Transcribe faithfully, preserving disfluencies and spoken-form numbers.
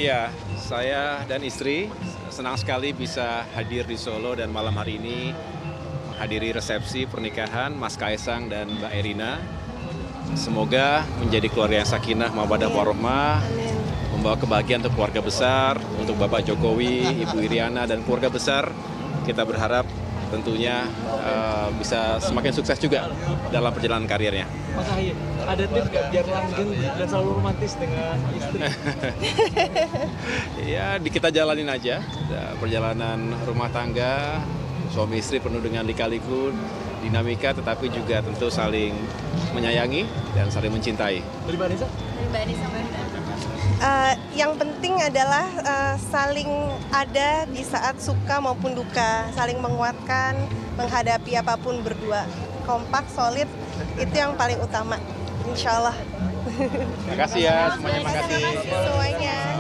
Iya, saya dan istri senang sekali bisa hadir di Solo dan malam hari ini menghadiri resepsi pernikahan Mas Kaisang dan Mbak Erina. Semoga menjadi keluarga yang sakinah, mawaddah warahmah, membawa kebahagiaan untuk keluarga besar, untuk Bapak Jokowi, Ibu Iriana, dan keluarga besar. Kita berharap tentunya uh, bisa semakin sukses juga dalam perjalanan karirnya. Mas Ahaye, ada tips nggak biar langgeng dan selalu romantis dengan istri? Ya, di kita jalanin aja. Perjalanan rumah tangga, suami istri penuh dengan lika-liku, dinamika, tetapi juga tentu saling menyayangi dan saling mencintai. Dari Mbak Nisa? Dari Mbak Nisa. Uh, yang penting adalah uh, saling ada di saat suka maupun duka, saling menguatkan, menghadapi apapun berdua. Kompak, solid, itu yang paling utama, insya Allah. Terima kasih ya, semuanya terima kasih. Terima kasih semuanya.